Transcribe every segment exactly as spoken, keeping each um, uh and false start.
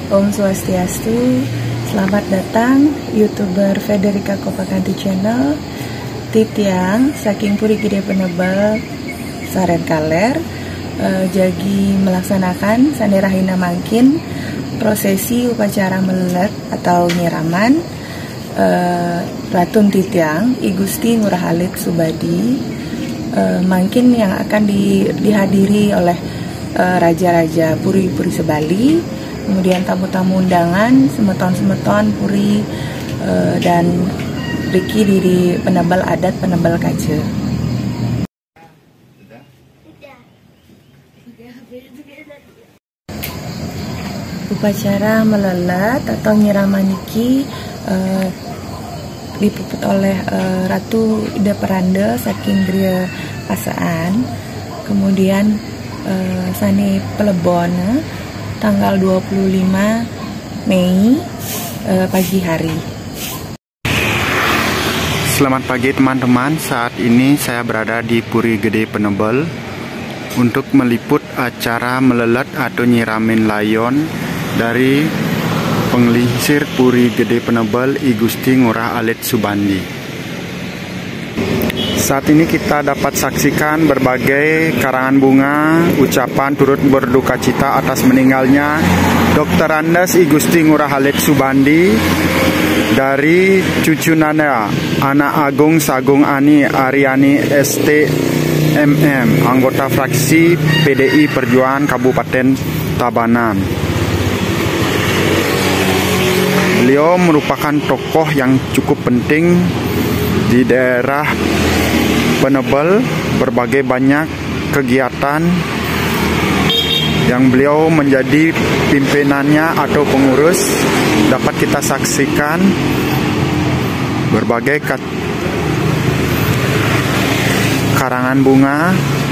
Om Swastiastu. Selamat datang YouTuber Federica Kopakanti Channel. Titiang saking Puri Gede Penebel Saren Kaler e, jagi melaksanakan sanderahina mangkin prosesi upacara melelet atau nyiraman e, Ratun Titiang I Gusti Ngurah Alit Subadi, e, mangkin yang akan di, dihadiri oleh raja-raja Puri-Puri Sebali, kemudian tamu-tamu undangan, semeton-semeton Puri uh, dan Riki di penebal adat penebal kaca. Upacara melelat atau nyiraman iki uh, dipuput oleh uh, Ratu Ida Peranda saking Gria Pasaan, kemudian Uh, Sani Pelebon tanggal dua puluh lima Mei uh, pagi hari. Selamat pagi teman-teman, saat ini saya berada di Puri Gede Penebel untuk meliput acara melelet atau nyiramin layon dari Pengelisir Puri Gede Penebel I Gusti Ngurah Alit Subandi. Saat ini kita dapat saksikan berbagai karangan bunga, ucapan turut berduka cita atas meninggalnya Dokter Andes I Gusti Ngurah Alit Subandi dari cucu Nanda, anak Agung Sagung Ani Aryani S T M M, anggota fraksi P D I Perjuangan Kabupaten Tabanan. Beliau merupakan tokoh yang cukup penting di daerah Penebel, berbagai banyak kegiatan yang beliau menjadi pimpinannya atau pengurus dapat kita saksikan berbagai karangan bunga,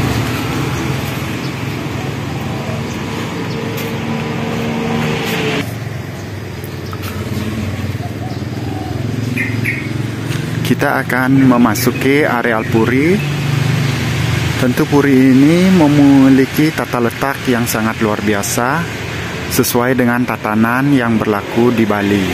kita akan memasuki areal Puri. Tentu Puri ini memiliki tata letak yang sangat luar biasa sesuai dengan tatanan yang berlaku di Bali.